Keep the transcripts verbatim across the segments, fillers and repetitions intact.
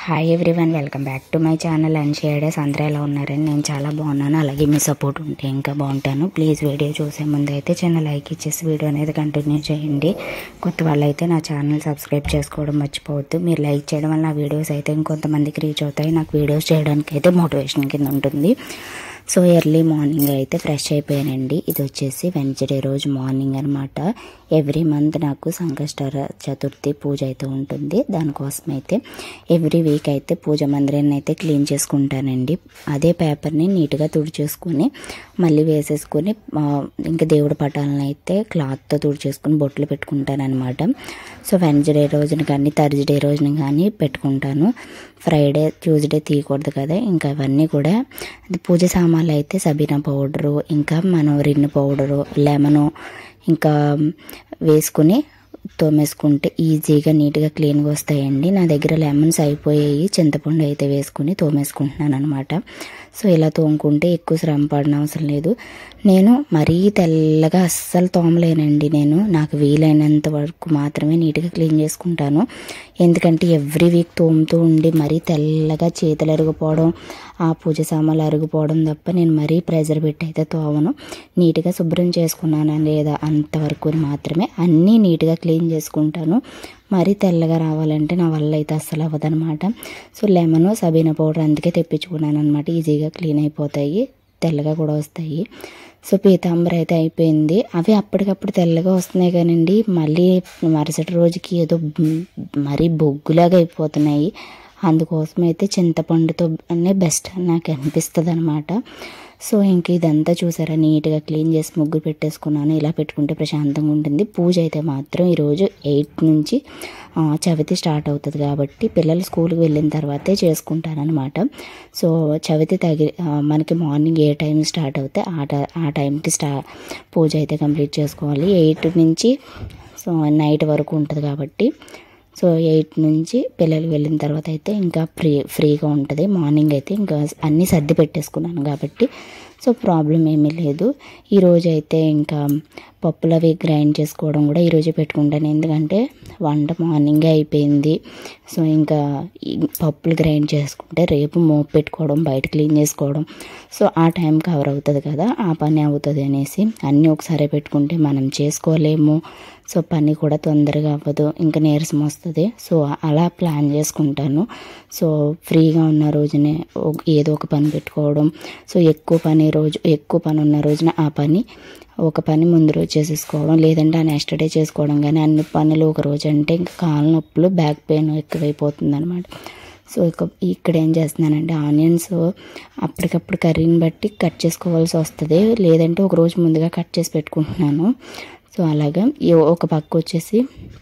Hi everyone, welcome back to my channel and shades. అందరూ ఎలా ఉన్నారని నేను చాలా బాగున్నాను. అలాగే మీ సపోర్ట్ ఉంటే ఇంకా బాగుంటాను. ప్లీజ్ వీడియో చూసే ముందు అయితే చిన్న లైక్ ఇచ్చేసి వీడియో అనేది కంటిన్యూ చేయండి. కొత్త వాళ్ళు అయితే నా ఛానల్ సబ్స్క్రైబ్ చేసుకోవడం మర్చిపోవద్దు. మీరు లైక్ చేయడం వల్ల నా వీడియోస్ అయితే ఇంకొంతమందికి రీచ్ అవుతాయి. నాకు వీడియోస్ చేయడానికి అయితే మోటివేషన్ కింద ఉంటుంది. సో ఎర్లీ మార్నింగ్ అయితే ఫ్రెష్ అయిపోయానండి. ఇది వచ్చేసి వెన్స్డే రోజు మార్నింగ్ అనమాట. ఎవ్రీ మంత్ నాకు సంకష్టహర చతుర్థి పూజ అయితే ఉంటుంది. దానికోసం అయితే ఎవ్రీ వీక్ అయితే పూజ మందిరాన్ని అయితే క్లీన్ చేసుకుంటానండి. అదే పేపర్ని నీట్గా తుడిచేసుకొని మళ్ళీ వేసేసుకొని ఇంకా దేవుడి పటాలను అయితే క్లాత్తో తుడిచేసుకొని బొట్లు పెట్టుకుంటాను అనమాట. సో వెన్స్డే రోజున కానీ థర్స్డే రోజున కానీ పెట్టుకుంటాను. ఫ్రైడే ట్యూస్డే తీయకూడదు కదా. ఇంకా అవన్నీ కూడా పూజ సామాన్లు అయితే సబీనా పౌడరు, ఇంకా మనం రిన్ పౌడరు, లెమను ఇంకా వేసుకుని తోమేసుకుంటే ఈజీగా నీట్గా క్లీన్గా వస్తాయండి. నా దగ్గర లెమన్స్ అయిపోయాయి, చింతపండు అయితే వేసుకుని తోమేసుకుంటున్నాను అనమాట. సో ఇలా తోముకుంటే ఎక్కువ శ్రమ పడిన అవసరం లేదు. నేను మరీ తెల్లగా అస్సలు తోమలేనండి. నేను నాకు వీలైనంత వరకు మాత్రమే నీట్గా క్లీన్ చేసుకుంటాను. ఎందుకంటే ఎవ్రీ వీక్ తోముతూ ఉండి మరీ తెల్లగా చేతులు అరిగిపోవడం, ఆ పూజ సామాన్లు అరిగిపోవడం తప్ప నేను మరీ ప్రెజర్ పెట్టి అయితే తోమను. నీట్గా శుభ్రం చేసుకున్నాను లేదా అంతవరకు మాత్రమే అన్నీ నీట్గా క్లీన్ చేసుకుంటాను. మరీ తెల్లగా రావాలంటే నా వల్ల అయితే అస్సలు అవ్వదనమాట. సో లెమను సబీనా పౌడర్ అందుకే తెప్పించుకున్నాను అనమాట. ఈజీగా క్లీన్ అయిపోతాయి, తెల్లగా కూడా వస్తాయి. సో పీతాంబర అయితే అయిపోయింది. అవి అప్పటికప్పుడు తెల్లగా వస్తున్నాయి కానండి, మళ్ళీ మరుసటి రోజుకి ఏదో మరీ బొగ్గులాగా అయిపోతున్నాయి. అందుకోసం అయితే చింతపండుతో అనే బెస్ట్ అని నాకు అనిపిస్తుంది అనమాట. సో ఇంక ఇదంతా చూసారా, నీట్గా క్లీన్ చేసి ముగ్గు పెట్టేసుకున్నాను. ఇలా పెట్టుకుంటే ప్రశాంతంగా ఉంటుంది. పూజ అయితే మాత్రం ఈరోజు ఎయిట్ నుంచి చవితి స్టార్ట్ అవుతుంది కాబట్టి పిల్లలు స్కూల్కి వెళ్ళిన తర్వాతే చేసుకుంటారనమాట. సో చవితి తగి మనకి మార్నింగ్ ఏ టైం స్టార్ట్ అవుతే ఆ టై ఆ టైంకి స్టా పూజ అయితే కంప్లీట్ చేసుకోవాలి. ఎయిట్ నుంచి సో నైట్ వరకు ఉంటుంది కాబట్టి సో ఎయిట్ నుంచి పిల్లలు వెళ్ళిన తర్వాత అయితే ఇంకా ఫ్రీ ఫ్రీగా ఉంటుంది. మార్నింగ్ అయితే ఇంకా అన్నీ సర్ది పెట్టేసుకున్నాను కాబట్టి సో ప్రాబ్లం ఏమీ లేదు. ఈరోజు అయితే ఇంకా పప్పులు అవి గ్రైండ్ చేసుకోవడం కూడా ఈరోజే పెట్టుకుంటాను. ఎందుకంటే వంట మార్నింగే అయిపోయింది. సో ఇంకా పప్పులు గ్రైండ్ చేసుకుంటే రేపు మోపు పెట్టుకోవడం, బయట క్లీన్ చేసుకోవడం, సో ఆ టైం కవర్ అవుతుంది కదా, ఆ పని అవుతుంది అనేసి అన్నీ ఒకసారి పెట్టుకుంటే మనం చేసుకోలేము. సో పని కూడా తొందరగా అవ్వదు, ఇంకా నీరసం వస్తుంది. సో అలా ప్లాన్ చేసుకుంటాను. సో ఫ్రీగా ఉన్న రోజునే ఏదో ఒక పని పెట్టుకోవడం, సో ఎక్కువ పని రోజు ఎక్కువ పని ఉన్న రోజున ఆ పని ఒక పని ముందు రోజు చేసేసుకోవడం, లేదంటే ఆ నెక్స్ట్ డే చేసుకోవడం. కానీ అన్ని పనులు ఒక రోజు అంటే ఇంకా కాళ్ళ నొప్పులు, బ్యాక్ పెయిన్ ఎక్కువైపోతుంది అనమాట. సో ఇక ఇక్కడ ఏం చేస్తున్నానంటే ఆనియన్స్ అప్పటికప్పుడు కర్రీని బట్టి కట్ చేసుకోవాల్సి వస్తుంది, లేదంటే ఒక రోజు ముందుగా కట్ చేసి పెట్టుకుంటున్నాను. సో అలాగా ఒక పక్క వచ్చేసి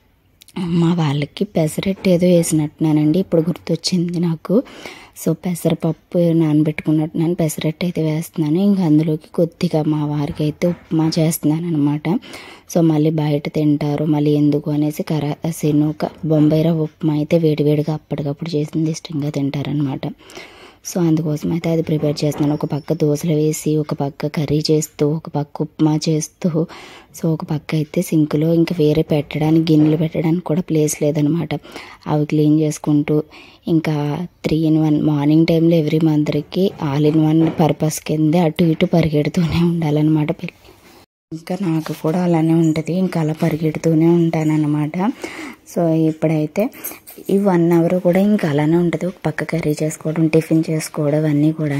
మా వాళ్ళకి పెసరట్టు ఏదో వేసినట్టున్నానండి, ఇప్పుడు గుర్తొచ్చింది నాకు. సో పెసరపప్పు నానబెట్టుకున్నట్టున్నాను, పెసరట్టు అయితే వేస్తున్నాను. ఇంకా అందులోకి కొద్దిగా మా వారికి అయితే ఉప్మా చేస్తున్నాను అనమాట. సో మళ్ళీ బయట తింటారు మళ్ళీ ఎందుకు అనేసి కరా సెనూక బొంబాయి రవ్వ ఉప్మా అయితే వేడివేడిగా అప్పటికప్పుడు చేసింది ఇష్టంగా తింటారనమాట. సో అందుకోసం అయితే అది ప్రిపేర్ చేస్తున్నాను. ఒక పక్క దోశలు వేసి, ఒక పక్క కర్రీ చేస్తూ, ఒక పక్క ఉప్మా చేస్తూ, సో ఒక పక్క అయితే సింక్లో ఇంకా వేరే పెట్టడానికి గిన్నెలు పెట్టడానికి కూడా ప్లేస్ లేదనమాట. అవి క్లీన్ చేసుకుంటూ ఇంకా త్రీ ఇన్ వన్ మార్నింగ్ టైంలో ఎవ్రీ మంత్కి ఆల్ ఇన్ వన్ పర్పస్ కింద అటు ఇటు పరిగెడుతూనే ఉండాలన్నమాట. ఇంకా నాకు కూడా అలానే ఉంటుంది, ఇంకా అలా పరిగెడుతూనే ఉంటానన్నమాట. సో ఇప్పుడైతే ఈ వన్ అవర్ కూడా ఇంకా అలానే ఉంటుంది. ఒక పక్క కర్రీ చేసుకోవడం, టిఫిన్ చేసుకోవడం అన్నీ కూడా.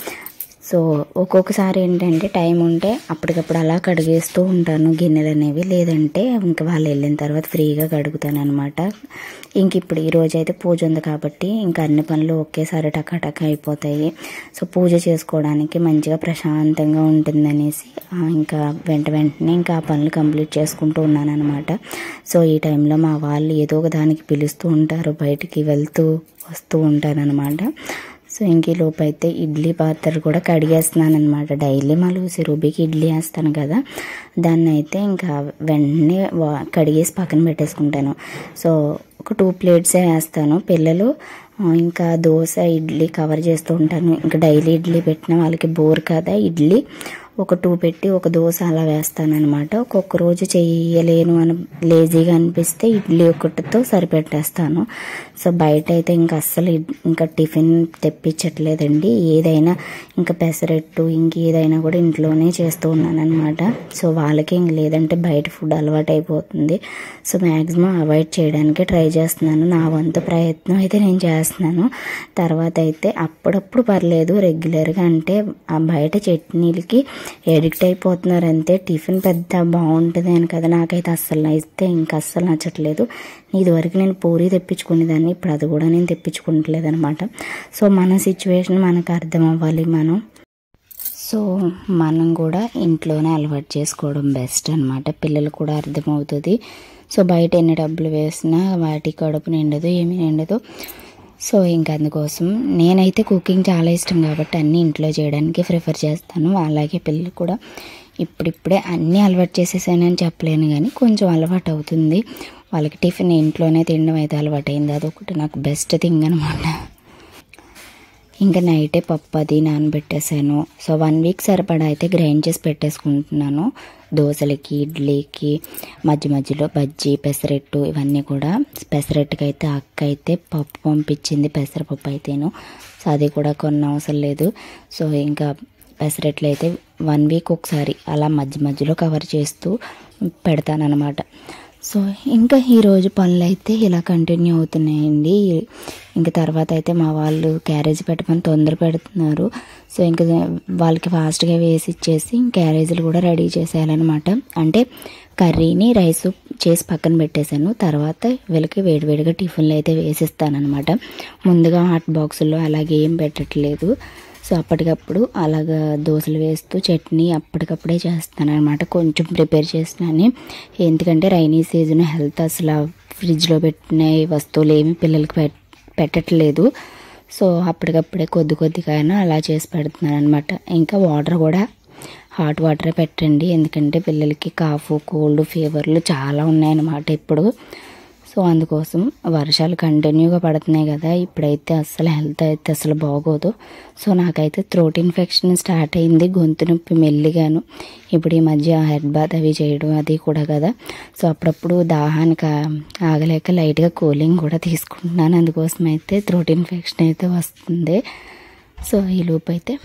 సో ఒక్కొక్కసారి ఏంటంటే టైం ఉంటే అప్పటికప్పుడు అలా కడిగేస్తూ ఉంటాను గిన్నెలు అనేవి, లేదంటే ఇంకా వాళ్ళు వెళ్ళిన తర్వాత ఫ్రీగా కడుగుతాను అనమాట. ఇంక ఇప్పుడు ఈరోజు అయితే పూజ ఉంది కాబట్టి ఇంకా అన్ని పనులు ఒకేసారి టకాటక అయిపోతాయి. సో పూజ చేసుకోవడానికి మంచిగా ప్రశాంతంగా ఉంటుందనేసి ఇంకా వెంట వెంటనే ఇంకా ఆ పనులు కంప్లీట్ చేసుకుంటూ ఉన్నాను అనమాట. సో ఈ టైంలో మా వాళ్ళు ఏదో ఒక దానికి పిలుస్తూ ఉంటారు, బయటికి వెళ్తూ వస్తూ ఉంటారనమాట. సో ఇంక లోపు అయితే ఇడ్లీ పాత్ర కూడా కడిగేస్తున్నాను అనమాట. డైలీ మా లూసి రూబీకి ఇడ్లీ వేస్తాను కదా, దాన్ని అయితే ఇంకా వెంటనే కడిగేసి పక్కన పెట్టేసుకుంటాను. సో ఒక టూ ప్లేట్సే వేస్తాను. పిల్లలు ఇంకా దోశ ఇడ్లీ కవర్ చేస్తూ ఉంటాను. ఇంకా డైలీ ఇడ్లీ పెట్టిన వాళ్ళకి బోర్ కదా, ఇడ్లీ ఒక టూ పెట్టి ఒక దోశ అలా వేస్తాను అనమాట. ఒక్కొక్క రోజు చేయలేను అని లేజీగా అనిపిస్తే ఇడ్లీ ఒకటితో సరిపెట్టేస్తాను. సో బయట అయితే ఇంకా అస్సలు ఇంకా టిఫిన్ తెప్పించట్లేదండి. ఏదైనా ఇంకా పెసరట్టు ఇంకేదైనా కూడా ఇంట్లోనే చేస్తూ ఉన్నాను అనమాట. సో వాళ్ళకి ఇంక లేదంటే బయట ఫుడ్ అలవాటు అయిపోతుంది. సో మ్యాక్సిమం అవాయిడ్ చేయడానికి ట్రై చేస్తున్నాను. నా వంతు ప్రయత్నం అయితే నేను చేస్తున్నాను. తర్వాత అయితే అప్పుడప్పుడు పర్లేదు, రెగ్యులర్గా అంటే ఆ బయట చట్నీలకి ఎడిక్ట్ అయిపోతున్నారు అంతే. టిఫిన్ పెద్ద బాగుంటుంది అని కదా, నాకైతే అస్సలు అయితే ఇంకా అస్సలు నచ్చట్లేదు. ఇదివరకు నేను పూరీ తెప్పించుకునేదాన్ని, ఇప్పుడు అది కూడా నేను తెప్పించుకోవట్లేదు అనమాట. సో మన సిచ్యువేషన్ మనకు అర్థం అవ్వాలి. మనం సో మనం కూడా ఇంట్లోనే అలవాటు చేసుకోవడం బెస్ట్ అనమాట. పిల్లలు కూడా అర్థమవుతుంది. సో బయట ఎన్ని డబ్బులు వేసినా వాటి కడుపు నిండదు, ఏమీ నిండదు. సో ఇంకా అందుకోసం నేనైతే కుకింగ్ చాలా ఇష్టం కాబట్టి అన్నీ ఇంట్లో చేయడానికి ప్రిఫర్ చేస్తాను. అలాగే పిల్లలు కూడా ఇప్పుడిప్పుడే అన్నీ అలవాటు చేసేసానని చెప్పలేను, కానీ కొంచెం అలవాటు అవుతుంది. వాళ్ళకి టిఫిన్ ఇంట్లోనే తినడం అయితే అలవాటు అయింది. అదొకటి నాకు బెస్ట్ థింగ్ అనమాట. ఇంకా నైటే పప్పు అది నానబెట్టేసాను. సో వన్ వీక్ సరిపడా అయితే గ్రైండ్ చేసి పెట్టేసుకుంటున్నాను. దోశలకి, ఇడ్లీకి, మధ్య మధ్యలో బజ్జీ, పెసరట్టు ఇవన్నీ కూడా. పెసరట్టుకి అయితే అక్క అయితే పప్పు పంపించింది, పెసరపప్పు అయితేను. సో అది కూడా కొన్న అవసరం లేదు. సో ఇంకా పెసరట్లు అయితే వన్ వీక్ ఒకసారి అలా మధ్య మధ్యలో కవర్ చేస్తూ పెడతానన్నమాట. సో ఇంకా ఈరోజు పనులు అయితే ఇలా కంటిన్యూ అవుతున్నాయండి. ఇంకా తర్వాత అయితే మా వాళ్ళు క్యారేజ్ పెట్టమని తొందర పెడుతున్నారు. సో ఇంకా వాళ్ళకి ఫాస్ట్గా వేసి ఇచ్చేసి క్యారేజీలు కూడా రెడీ చేసేయాలన్నమాట. అంటే కర్రీని రైస్ చేసి పక్కన పెట్టేశాను. తర్వాత వీళ్ళకి వేడివేడిగా టిఫిన్లు అయితే వేసిస్తానమాట. ముందుగా హాట్ బాక్సుల్లో అలాగే ఏం పెట్టట్లేదు. సో అప్పటికప్పుడు అలాగా దోశలు వేస్తూ చట్నీ అప్పటికప్పుడే చేస్తాను అనమాట. కొంచెం ప్రిపేర్ చేసినాను, ఎందుకంటే రైనీ సీజన్, హెల్త్ అసలు ఫ్రిడ్జ్లో పెట్టిన వస్తువులు ఏమి పిల్లలకి పెట్ పెట్టట్లేదు. సో అప్పటికప్పుడే కొద్ది కొద్దిగానే అలా చేసి పెడుతున్నాను అనమాట. ఇంకా వాటర్ కూడా హాట్ వాటరే పెట్టండి, ఎందుకంటే పిల్లలకి కాఫ్, కోల్డ్, ఫీవర్లు చాలా ఉన్నాయన్నమాట ఇప్పుడు. సో అందుకోసం వర్షాలు కంటిన్యూగా పడుతున్నాయి కదా, ఇప్పుడైతే అస్సలు హెల్త్ అయితే అసలు బాగోదు. సో నాకైతే థ్రోట్ ఇన్ఫెక్షన్ స్టార్ట్ అయింది, గొంతు నొప్పి మెల్లిగాను. ఇప్పుడు ఈ మధ్య హెడ్ బాత్ అవి చేయడం అది కూడా కదా, సో అప్పుడప్పుడు దాహానికి ఆగలేక లైట్గా కూలింగ్ కూడా తీసుకుంటున్నాను. అందుకోసం అయితే థ్రోట్ ఇన్ఫెక్షన్ అయితే వస్తుంది. సో ఈ లోపు అయితే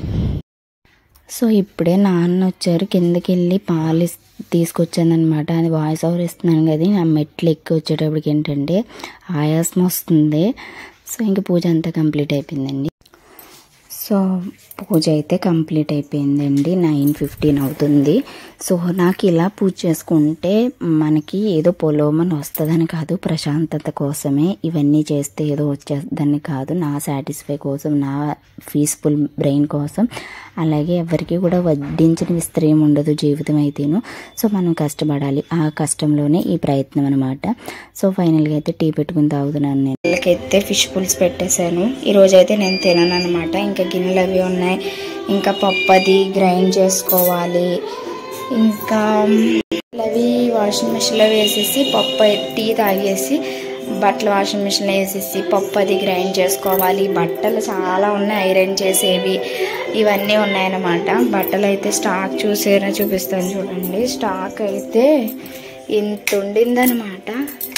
సో ఇప్పుడే నాన్న వచ్చారు, కిందకి వెళ్ళి పాలు తీసుకొచ్చాను అనమాట. అది వాయిస్ ఓవర్ ఇస్తున్నాను కదా, ఆ మెట్లు ఎక్కి వచ్చేటప్పటికి ఏంటంటే ఆయాసం వస్తుంది. సో ఇంక పూజ అంతా కంప్లీట్ అయిపోయిందండి. సో పూజ అయితే కంప్లీట్ అయిపోయిందండి. నైన్ ఫిఫ్టీన్ అవుతుంది. సో నాకు ఇలా పూజ చేసుకుంటే మనకి ఏదో పొలోమని వస్తుందని కాదు, ప్రశాంతత కోసమే ఇవన్నీ చేస్తే ఏదో వచ్చేస్తుందని కాదు, నా సాటిస్ఫై కోసం, నా పీస్ఫుల్ బ్రెయిన్ కోసం. అలాగే ఎవరికి కూడా వడ్డించిన విస్తరేం ఉండదు జీవితం అయితేను. సో మనం కష్టపడాలి, ఆ కష్టంలోనే ఈ ప్రయత్నం అనమాట. సో ఫైనల్గా అయితే టీ పెట్టుకుని తాగుతున్నాను. నేను వాళ్ళకైతే ఫిష్ పుల్స్ పెట్టేశాను. ఈరోజు అయితే నేను తినను అనమాట. ఇంకా గిన్నెలు అవి ఉన్నాయి, ఇంకా పప్పు అది గ్రైండ్ చేసుకోవాలి. ఇంకా అవి వాషింగ్ మిషన్లో వేసేసి పప్పు టీ తాగేసి బట్టలు వాషింగ్ మిషన్లో వేసేసి పప్పు అది గ్రైండ్ చేసుకోవాలి. బట్టలు చాలా ఉన్నాయి ఐరన్ చేసేవి, ఇవన్నీ ఉన్నాయన్నమాట. బట్టలు అయితే స్టాక్ చూసేనా చూపిస్తాను చూడండి. స్టాక్ అయితే ఇంత ఉండిందనమాట.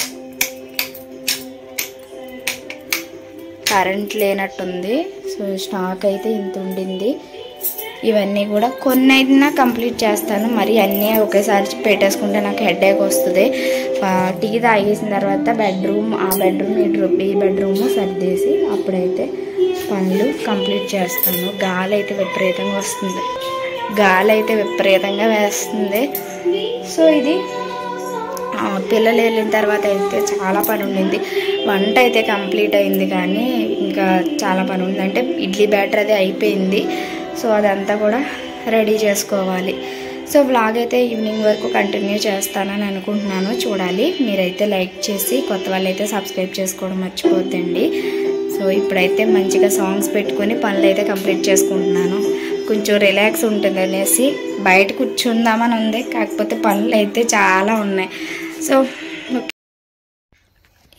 కరెంట్ లేనట్టుంది. సో స్టాక్ అయితే ఇంత ఉండింది. ఇవన్నీ కూడా కొన్ని అయినా కంప్లీట్ చేస్తాను, మరి అన్నీ ఒకేసారి పెట్టేసుకుంటే నాకు హెడేక్ వస్తుంది. టీ తాగేసిన తర్వాత బెడ్రూమ్, ఆ బెడ్రూమ్, ఈ రూమ్, ఈ బెడ్రూమ్ సర్దేసి అప్పుడైతే పనులు కంప్లీట్ చేస్తాను. గాలి అయితే విపరీతంగా వస్తుంది, గాలి అయితే విపరీతంగా వేస్తుంది. సో ఇది పిల్లలు వెళ్ళిన తర్వాత అయితే చాలా పని ఉండింది. వంట అయితే కంప్లీట్ అయింది, కానీ ఇంకా చాలా పని ఉంది. అంటే ఇడ్లీ బ్యాటర్ అది అయిపోయింది. సో అదంతా కూడా రెడీ చేసుకోవాలి. సో వ్లాగ్ అయితే ఈవినింగ్ వరకు కంటిన్యూ చేస్తానని అనుకుంటున్నాను. చూడాలి. మీరైతే లైక్ చేసి కొత్త వాళ్ళు అయితే సబ్స్క్రైబ్ చేసుకోవడం మర్చిపోద్దండి. సో ఇప్పుడైతే మంచిగా సాంగ్స్ పెట్టుకొని పనులు అయితే కంప్లీట్ చేసుకుంటున్నాను. కొంచెం రిలాక్స్ ఉంటుంది అనేసి బయట కూర్చుందామని ఉంది, కాకపోతే పనులు అయితే చాలా ఉన్నాయి. సో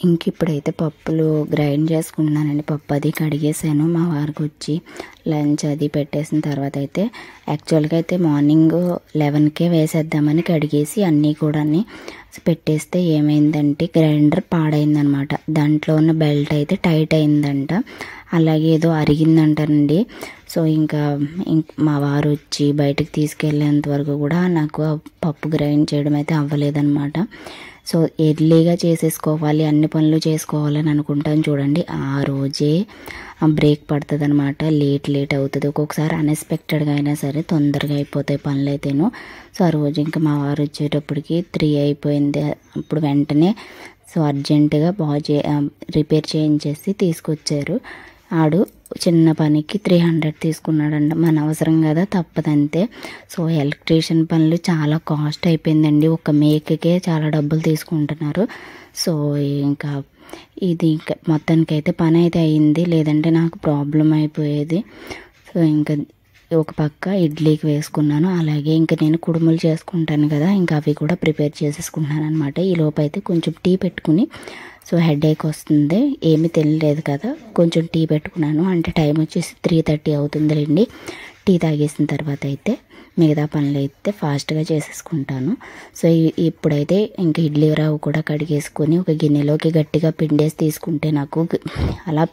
ఇంక ఇప్పుడైతే పప్పులు గ్రైండ్ చేసుకుంటున్నానండి. పప్పు అది కడిగేసాను. మా వారికి వచ్చి లంచ్ అది పెట్టేసిన తర్వాత అయితే యాక్చువల్గా అయితే మార్నింగ్ లెవెన్కే వేసేద్దామని కడిగేసి అన్నీ కూడా పెట్టేస్తే ఏమైందంటే గ్రైండర్ పాడైందనమాట. దాంట్లో ఉన్న బెల్ట్ అయితే టైట్ అయిందంట, అలాగే ఏదో అరిగిందంటారండి. సో ఇంకా మా వారు వచ్చి బయటకు తీసుకెళ్ళేంత వరకు కూడా నాకు పప్పు గ్రైండ్ చేయడం అయితే అవ్వలేదన్నమాట. సో ఎర్లీగా చేసేసుకోవాలి, అన్ని పనులు చేసుకోవాలని అనుకుంటాను చూడండి, ఆ రోజే బ్రేక్ పడుతుంది అనమాట. లేట్ లేట్ అవుతుంది ఒక్కొక్కసారి, అన్ఎక్స్పెక్టెడ్గా అయినా సరే తొందరగా అయిపోతాయి పనులు అయితేను. సో ఆ రోజు ఇంకా మా వారు వచ్చేటప్పటికి త్రీ అయిపోయింది. అప్పుడు వెంటనే సో అర్జెంటుగా బాగు చే రిపేర్ చేయించేసి తీసుకొచ్చారు. ఆడు చిన్న పనికి త్రీ హండ్రెడ్ తీసుకున్నాడంట. మన అవసరం కదా, తప్పదంతే. సో ఎలక్ట్రీషియన్ పనులు చాలా కాస్ట్ అయిపోయిందండి, ఒక మేకకే చాలా డబ్బులు తీసుకుంటున్నారు. సో ఇంకా ఇది ఇంకా మొత్తానికైతే పని అయితే అయింది, లేదంటే నాకు ప్రాబ్లం అయిపోయేది. సో ఇంకా ఒక పక్క ఇడ్లీకి వేసుకున్నాను, అలాగే ఇంకా నేను కుడుములు చేసుకుంటాను కదా, ఇంకా అవి కూడా ప్రిపేర్ చేసేసుకుంటున్నాను అనమాట. ఈ లోపు అయితే కొంచెం టీ పెట్టుకుని, సో హెడేక్ వస్తుంది, ఏమీ తెలియలేదు కదా, కొంచెం టీ పెట్టుకున్నాను. అంటే టైం వచ్చేసి త్రీ థర్టీ అవుతుందిలేండి. టీ తాగేసిన తర్వాత అయితే మిగతా పనులు అయితే ఫాస్ట్గా చేసేసుకుంటాను. సో ఇప్పుడైతే ఇంక ఇడ్లీ రవ్వ కూడా కడిగేసుకొని ఒక గిన్నెలోకి గట్టిగా పిండేసి తీసుకుంటే నాకు అలా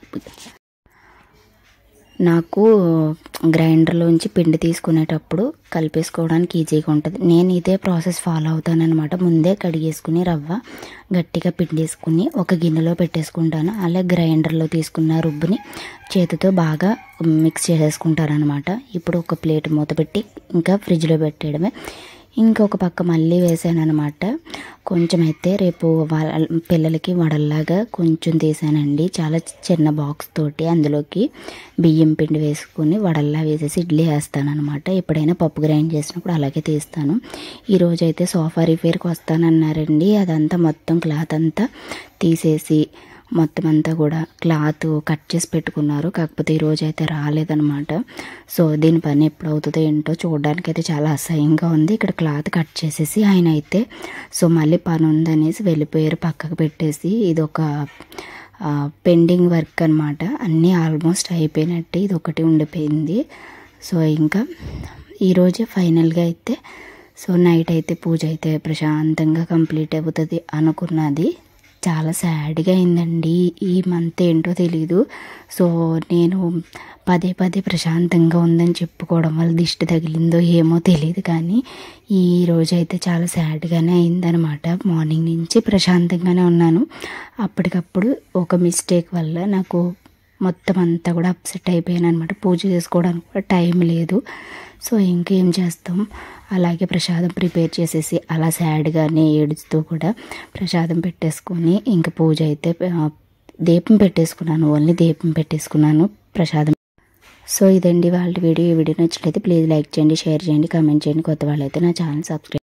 నాకు గ్రైండర్లోంచి పిండి తీసుకునేటప్పుడు కలిపేసుకోవడానికి ఈజీగా ఉంటుంది. నేను ఇదే ప్రాసెస్ ఫాలో అవుతాను అనమాట. ముందే కడిగేసుకుని రవ్వ గట్టిగా పిండేసుకుని ఒక గిన్నెలో పెట్టేసుకుంటాను. అలా గ్రైండర్లో తీసుకున్న రుబ్బుని చేతితో బాగా మిక్స్ చేసేసుకుంటాను అనమాట. ఇప్పుడు ఒక ప్లేట్ మూత పెట్టి ఇంకా ఫ్రిడ్జ్లో పెట్టేయడమే. ఇంకొక పక్క మళ్ళీ వేసాను అనమాట. కొంచెం అయితే రేపు వాళ్ళ పిల్లలకి వడల్లాగా కొంచెం తీసానండి, చాలా చిన్న బాక్స్ తోటి. అందులోకి బియ్యం పిండి వేసుకుని వడల్లా వేసేసి ఇడ్లీ వేస్తాను అనమాట. ఎప్పుడైనా పప్పు గ్రైండ్ చేసినప్పుడు అలాగే తీస్తాను. ఈరోజు అయితే సోఫా రిపేర్కి వస్తానన్నారండి. అదంతా మొత్తం క్లాత్ అంతా తీసేసి మొత్తం అంతా కూడా క్లాత్ కట్ చేసి పెట్టుకున్నారు. కాకపోతే ఈరోజు అయితే రాలేదనమాట. సో దీని పని ఎప్పుడు అవుతుందో ఏంటో, చూడడానికి అయితే చాలా అసహ్యంగా ఉంది. ఇక్కడ క్లాత్ కట్ చేసేసి ఆయన అయితే సో మళ్ళీ పని ఉందనేసి వెళ్ళిపోయారు, పక్కకు పెట్టేసి. ఇది ఒక పెండింగ్ వర్క్ అనమాట, అన్నీ ఆల్మోస్ట్ అయిపోయినట్టు ఇది ఒకటి ఉండిపోయింది. సో ఇంకా ఈరోజే ఫైనల్గా అయితే సో నైట్ అయితే పూజ అయితే ప్రశాంతంగా కంప్లీట్ అవుతుంది అనుకున్నది. చాలా సాడ్గా అయిందండి. ఈ మంత్ ఏంటో తెలీదు. సో నేను పదే పదే ప్రశాంతంగా ఉందని చెప్పుకోవడం వల్ల దిష్టి తగిలిందో ఏమో తెలియదు, కానీ ఈ రోజు అయితే చాలా సాడ్గానే అయిందనమాట. మార్నింగ్ నుంచి ప్రశాంతంగానే ఉన్నాను. అప్పటికప్పుడు ఒక మిస్టేక్ వల్ల నాకు మొత్తం అంతా కూడా అప్సెట్ అయిపోయాను అనమాట. పూజ చేసుకోవడానికి కూడా టైం లేదు. సో ఇంకేం చేస్తాం, అలాగే ప్రసాదం ప్రిపేర్ చేసేసి అలా సాడ్గానే ఏడుస్తూ కూడా ప్రసాదం పెట్టేసుకొని ఇంకా పూజ అయితే దీపం పెట్టేసుకున్నాను, ఓన్లీ దీపం పెట్టేసుకున్నాను ప్రసాదం. సో ఇదండి వాళ్ళ వీడియో. ఈ వీడియో నచ్చినట్లయితే ప్లీజ్ లైక్ చేయండి, షేర్ చేయండి, కామెంట్ చేయండి. కొత్త వాళ్ళైతే నా ఛానల్ సబ్స్క్రైబ్